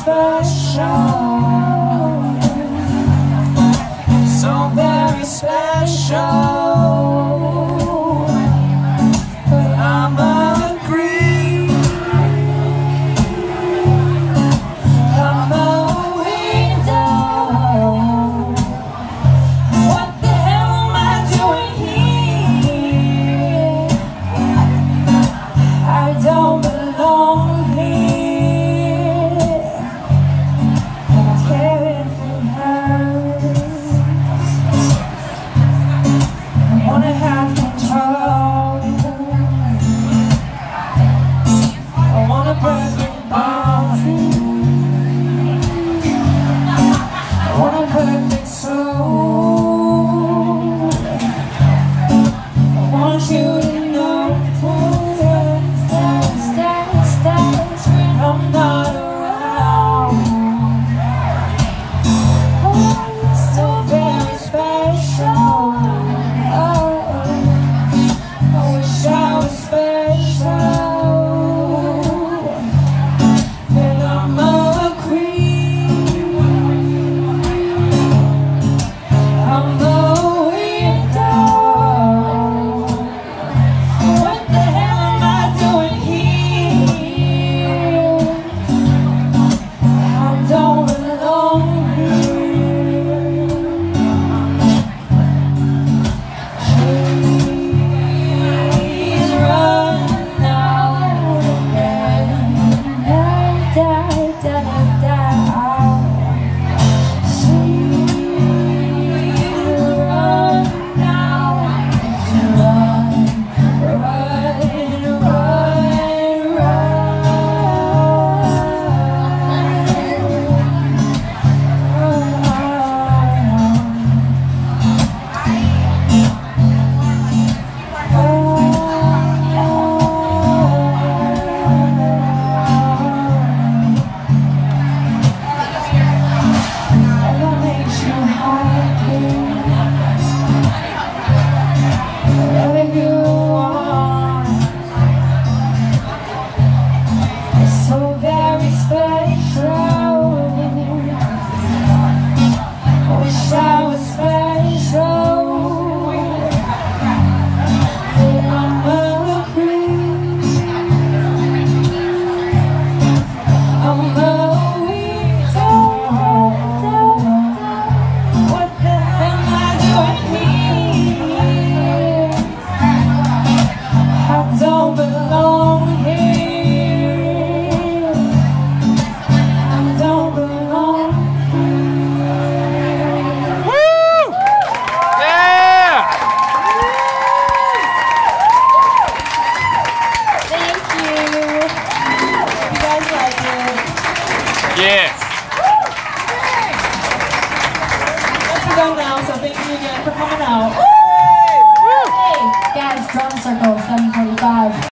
special, so very special. But I'm agree, I'm a window. What the hell am I doing here? I don't belong here. I'm caring for her. I wanna have control. I want a perfect body. I want a perfect soul. I want you to know when I'm not around. Oh, you're so very special. Oh, I wish I was special. And I'm a queen. I'm a window. What the hell am I doing here? I don't belong here. She's running out again. She's running out. Whatever makes you happy, whatever you want. It's so very special. I wish I was special. But I'm a queen. I'm a window. What the hell am I doing here? I don't belong here. I don't belong here. Woo! Yeah! Thank you. You guys like it? Yes. Let's go now, so thank you again for coming out. Hey, guys, drum circle, 7:45.